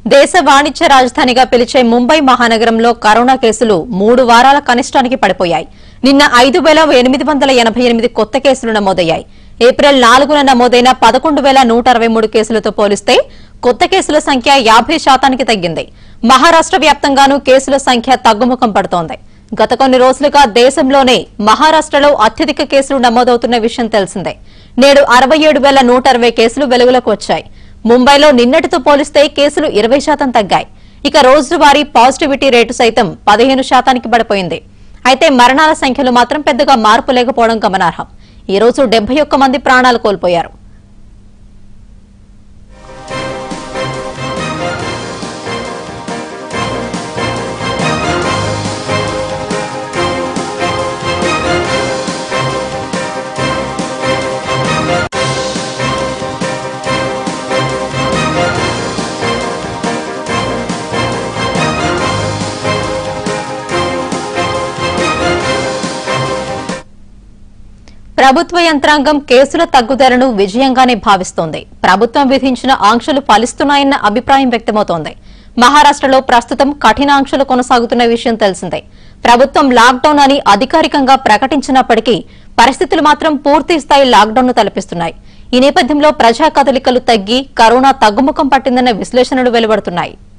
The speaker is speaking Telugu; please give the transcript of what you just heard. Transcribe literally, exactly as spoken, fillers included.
దేశ వాణిజ్య రాజధానిగా పిలిచే ముంబై మహానగరంలో కరోనా కేసులు మూడు వారాల కనిష్టానికి పడిపోయాయి. నిన్న ఐదు వేల ఎనిమిది వందల ఎనభై ఎనిమిది కొత్త కేసులు నమోదయ్యాయి. ఏప్రిల్ నాలుగున నమోదైన పదకొండు వేల నూట అరవై మూడు కేసులతో పోలిస్తే కొత్త కేసుల సంఖ్య యాభై శాతానికి తగ్గింది. మహారాష్ట్ర వ్యాప్తంగానూ కేసుల సంఖ్య తగ్గుముఖం పడుతోంది. గత కొన్ని రోజులుగా దేశంలోనే మహారాష్ట్రలో అత్యధిక కేసులు నమోదవుతున్న విషయం తెలిసిందే. నేడు అరవై ఏడు వేల నూట అరవై కేసులు వెలుగులోకి వచ్చాయి. ముంబైలో నిన్నటితో పోలిస్తే కేసులు ఇరవై శాతం తగ్గాయి. ఇక రోజువారీ పాజిటివిటీ రేటు సైతం పదిహేను శాతానికి పడిపోయింది. అయితే మరణాల సంఖ్యలో మాత్రం పెద్దగా మార్పు లేకపోవడం గమనార్హం. ఈ రోజు డెబ్బై ఒక్క మంది ప్రాణాలు కోల్పోయారు. ప్రభుత్వ యంత్రాంగం కేసుల తగ్గుదలను విజయంగానే భావిస్తోంది. ప్రభుత్వం విధించిన ఆంక్షలు ఫలిస్తున్నాయన్న అభిప్రాయం వ్యక్తమవుతోంది. మహారాష్ట్రలో ప్రస్తుతం కఠిన ఆంక్షలు కొనసాగుతున్న విషయం తెలిసిందే. ప్రభుత్వం లాక్డౌన్ అని అధికారికంగా ప్రకటించినప్పటికీ పరిస్థితులు మాత్రం పూర్తి స్థాయి లాక్డౌన్ ను తలపిస్తున్నాయి. ఈ నేపథ్యంలో ప్రజా కదలికలు తగ్గి కరోనా తగ్గుముఖం పట్టిందన్న విశ్లేషణలు వెలువడుతున్నాయి.